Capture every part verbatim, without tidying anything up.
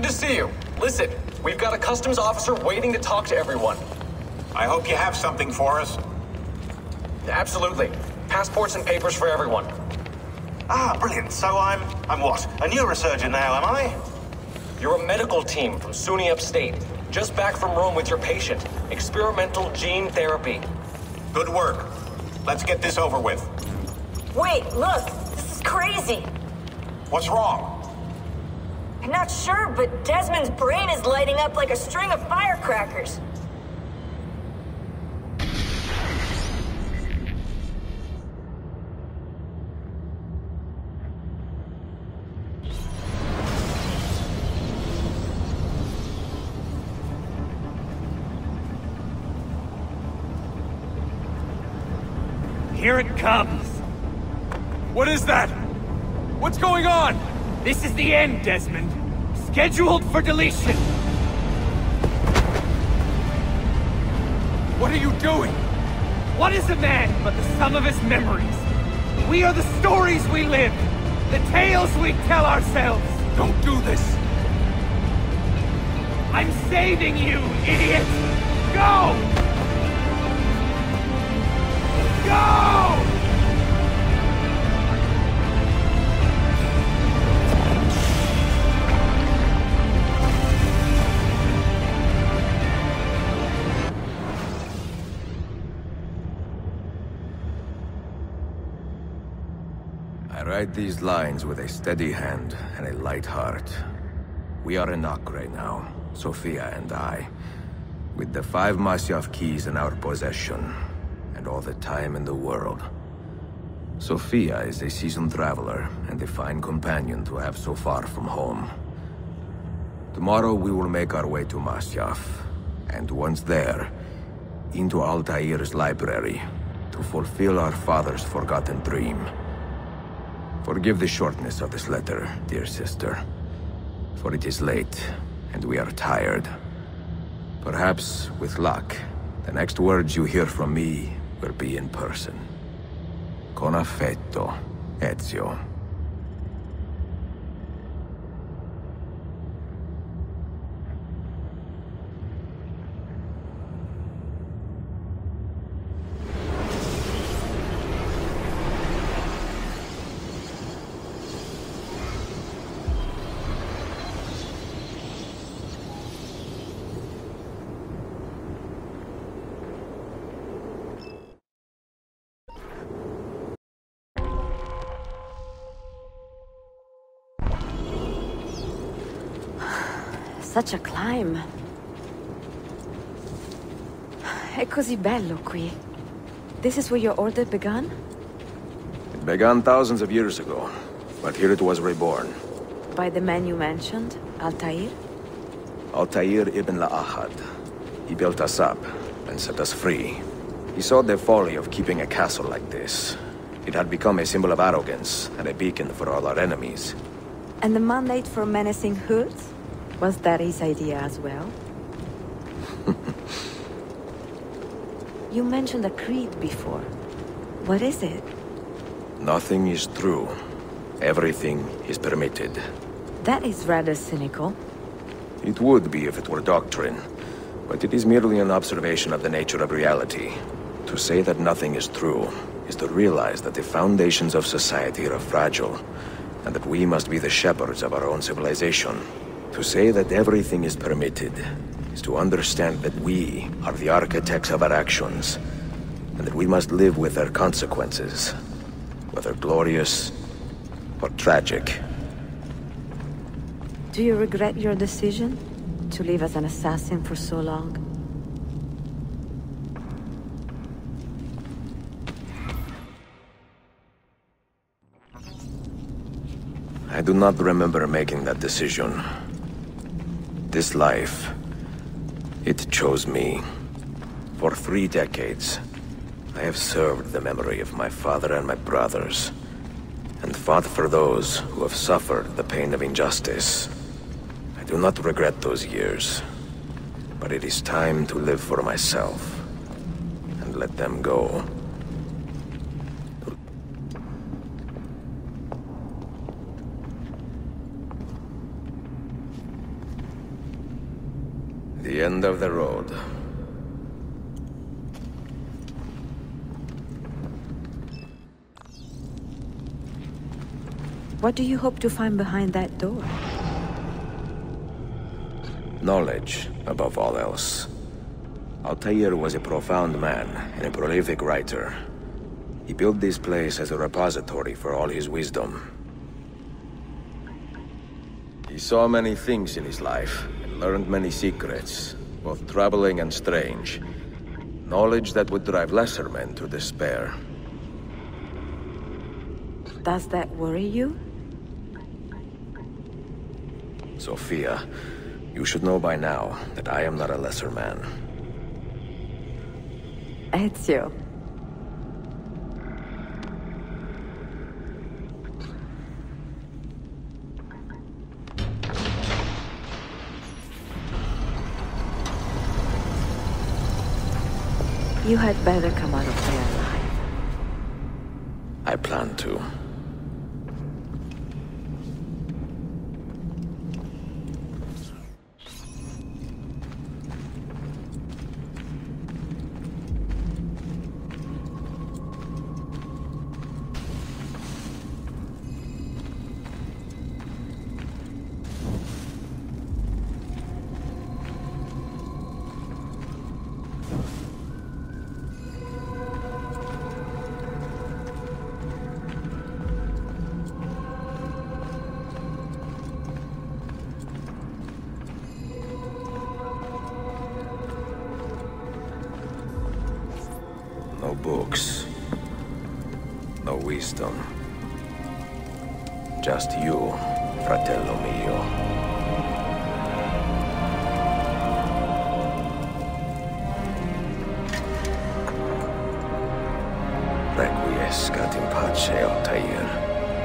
to see you. Listen, we've got a customs officer waiting to talk to everyone. I hope you have something for us. Absolutely. Passports and papers for everyone. Ah, brilliant. So I'm... I'm what? A neurosurgeon now, am I? You're a medical team from SUNY Upstate. Just back from Rome with your patient. Experimental gene therapy. Good work. Let's get this over with. Wait, look! This is crazy! What's wrong? I'm not sure, but Desmond's brain is lighting up like a string of firecrackers. Here it comes! What is that? What's going on? This is the end, Desmond. Scheduled for deletion. What are you doing? What is a man but the sum of his memories? We are the stories we live, the tales we tell ourselves. Don't do this! I'm saving you, idiot! Go! Go! I write these lines with a steady hand and a light heart. We are in Acre now, Sophia and I, with the five Masyaf keys in our possession, and all the time in the world. Sophia is a seasoned traveler, and a fine companion to have so far from home. Tomorrow we will make our way to Masyaf, and once there, into Altair's library, to fulfill our father's forgotten dream. Forgive the shortness of this letter, dear sister, for it is late, and we are tired. Perhaps, with luck, the next words you hear from me will be in person. Con affetto, Ezio. Such a climb. È così bello qui. This is where your order began? It began thousands of years ago, but here it was reborn. By the man you mentioned, Altair? Altair ibn La'ahad. He built us up and set us free. He saw the folly of keeping a castle like this. It had become a symbol of arrogance and a beacon for all our enemies. And the mandate for menacing hoods? Was that his idea as well? You mentioned a creed before. What is it? Nothing is true. Everything is permitted. That is rather cynical. It would be if it were doctrine, but it is merely an observation of the nature of reality. To say that nothing is true is to realize that the foundations of society are fragile, and that we must be the shepherds of our own civilization. To say that everything is permitted is to understand that we are the architects of our actions, and that we must live with their consequences, whether glorious or tragic. Do you regret your decision to live as an assassin for so long? I do not remember making that decision. This life, it chose me. For three decades, I have served the memory of my father and my brothers, and fought for those who have suffered the pain of injustice. I do not regret those years, but it is time to live for myself, and let them go. the end of the road. What do you hope to find behind that door? Knowledge, above all else. Altair was a profound man and a prolific writer. He built this place as a repository for all his wisdom. He saw many things in his life, and learned many secrets, both troubling and strange. Knowledge that would drive lesser men to despair. Does that worry you? Sophia, you should know by now that I am not a lesser man. Ezio. You had better come out of there alive. I plan to. No books. No wisdom. Just you, fratello mio. Requiescat in pace, Altair.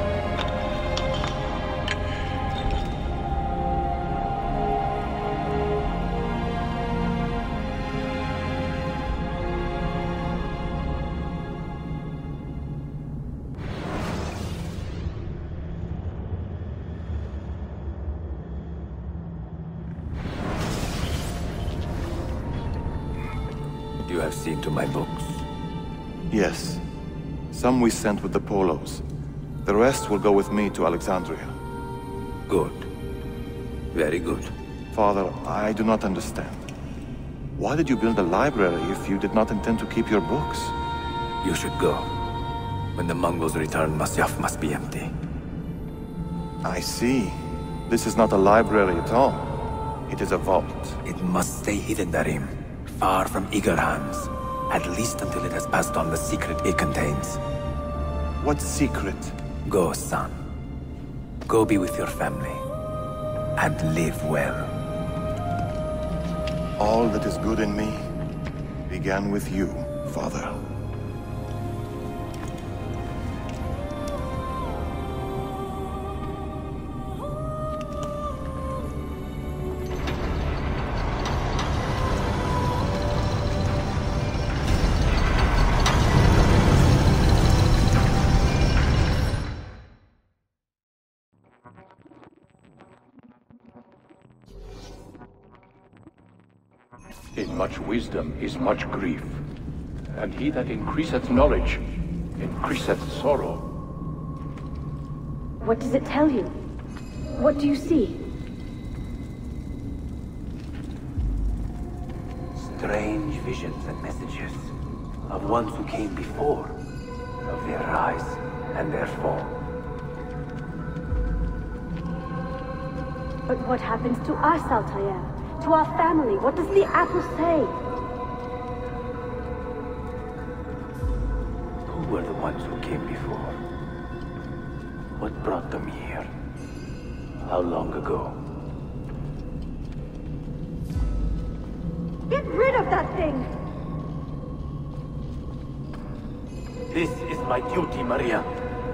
You have seen to my books? Yes. Some we sent with the Polos. The rest will go with me to Alexandria. Good. Very good. Father, I do not understand. Why did you build a library if you did not intend to keep your books? You should go. When the Mongols return, Masyaf must be empty. I see. This is not a library at all. It is a vault. It must stay hidden, Darim. Far from eager hands. At least until it has passed on the secret it contains. What secret? Go, son. Go be with your family. And live well. All that is good in me began with you, Father. In much wisdom is much grief, and he that increaseth knowledge increaseth sorrow. What does it tell you? What do you see? Strange visions and messages of ones who came before, of their rise and their fall. But what happens to us, Altair? To our family? What does the apple say? Who were the ones who came before? What brought them here? How long ago? Get rid of that thing! This is my duty, Maria.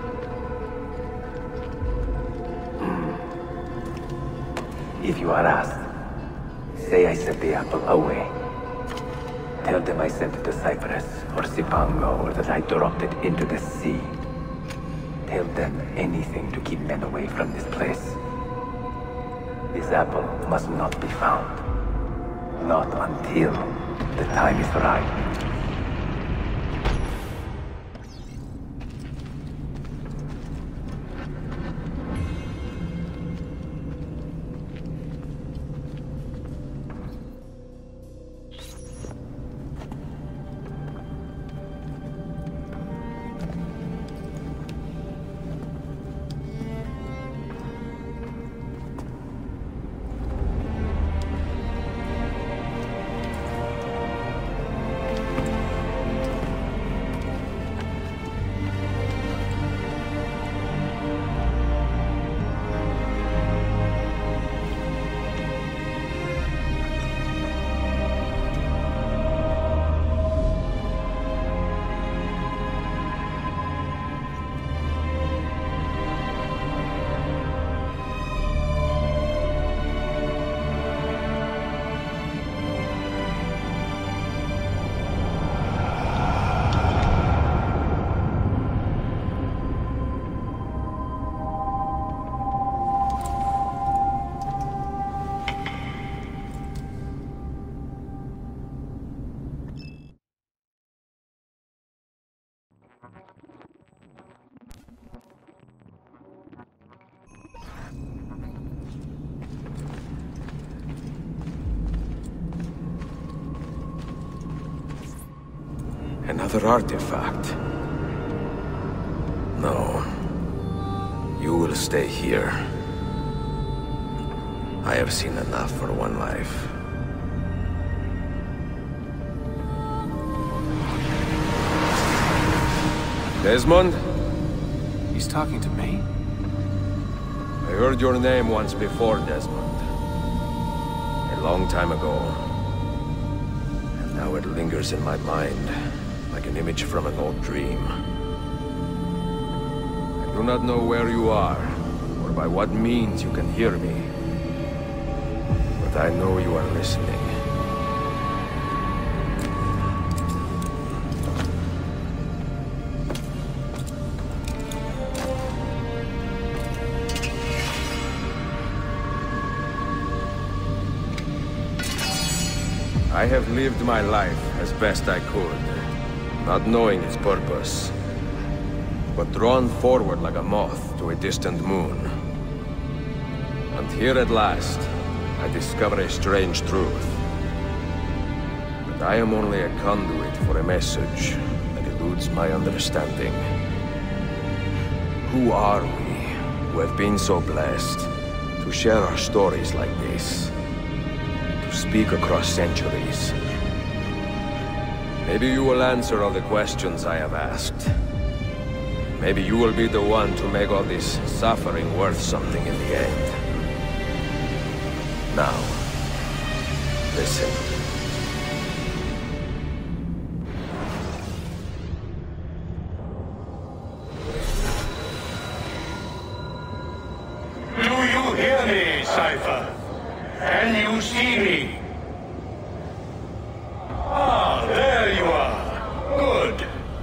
If you are asked, say I sent the apple away. Tell them I sent it to Cyprus or Cipango, or that I dropped it into the sea. Tell them anything to keep men away from this place. This apple must not be found. Not until the time is right. Another artifact. No. You will stay here. I have seen enough for one life. Desmond? He's talking to me? I heard your name once before, Desmond. A long time ago. And now it lingers in my mind, like an image from an old dream. I do not know where you are, or by what means you can hear me. But I know you are listening. I have lived my life as best I could, not knowing its purpose, but drawn forward like a moth to a distant moon. And here at last, I discover a strange truth. That I am only a conduit for a message that eludes my understanding. Who are we, who have been so blessed, to share our stories like this? To speak across centuries. Maybe you will answer all the questions I have asked. Maybe you will be the one to make all this suffering worth something in the end. Now, listen. Do you hear me, Cypher? Can you see me? Ah, there you are. Good.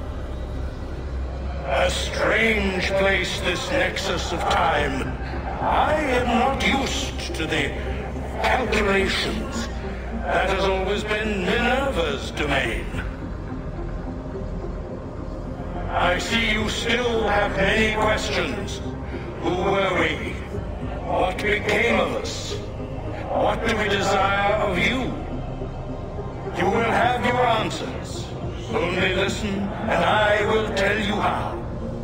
A strange place, this nexus of time. I am not used to the calculations. That has always been Minerva's domain. I see you still have many questions. Who were we? What became of us? What do we desire of you? You will have your answers. Only listen, and I will tell you how.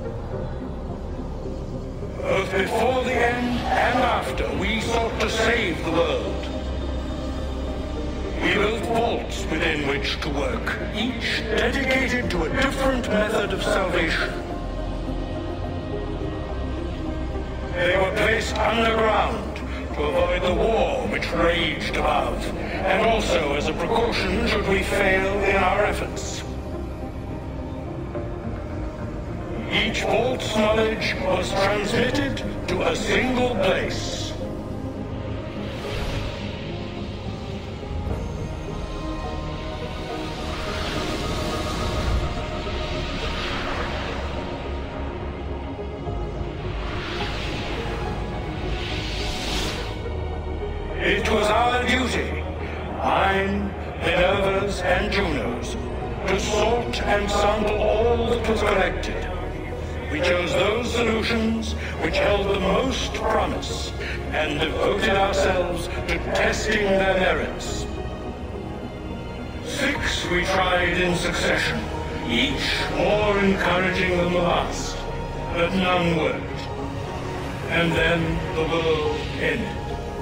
Both before the end and after, we sought to save the world. We built vaults within which to work, each dedicated to a different method of salvation. They were placed underground to avoid the war which raged above, and also as a precaution should we fail in our efforts. Each vault's knowledge was transmitted to a single place. It was our duty, mine, Minerva's, and Juno's, to sort and sample all that was collected. We chose those solutions which held the most promise, and devoted ourselves to testing their merits. Six we tried in succession, each more encouraging than the last, but none worked. And then the world ended.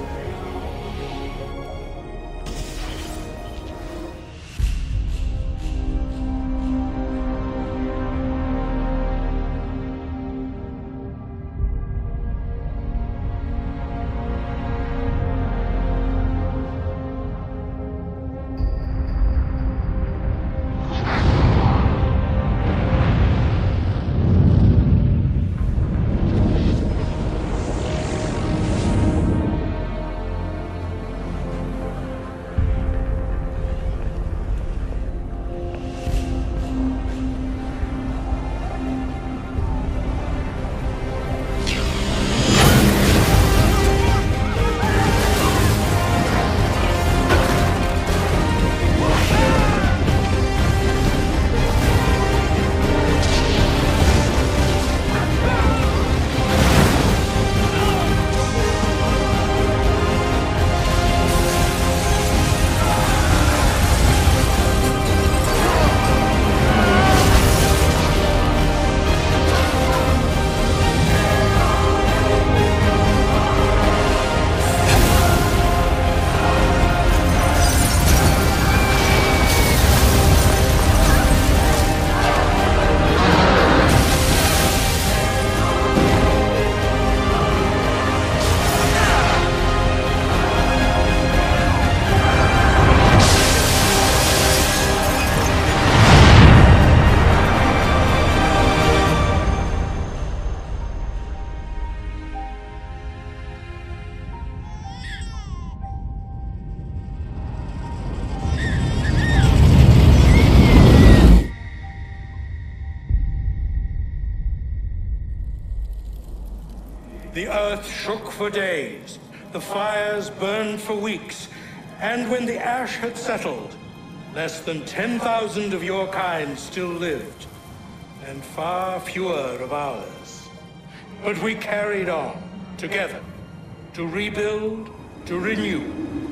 The earth shook for days, the fires burned for weeks, and when the ash had settled, less than ten thousand of your kind still lived, and far fewer of ours. But we carried on, together, to rebuild, to renew.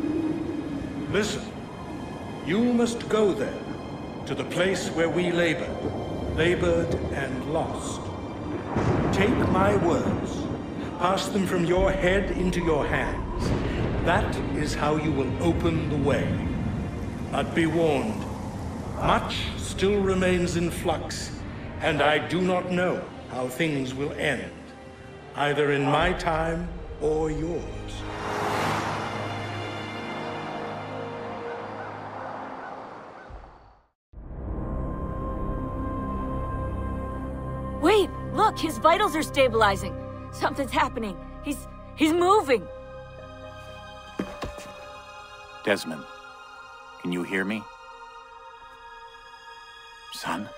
Listen, you must go there, to the place where we labored, labored and lost. Take my words. Pass them from your head into your hands. That is how you will open the way. But be warned, much still remains in flux, and I do not know how things will end, either in my time or yours. Wait, look, his vitals are stabilizing. Something's happening. He's... he's moving. Desmond, can you hear me? Son?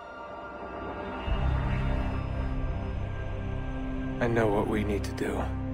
I know what we need to do.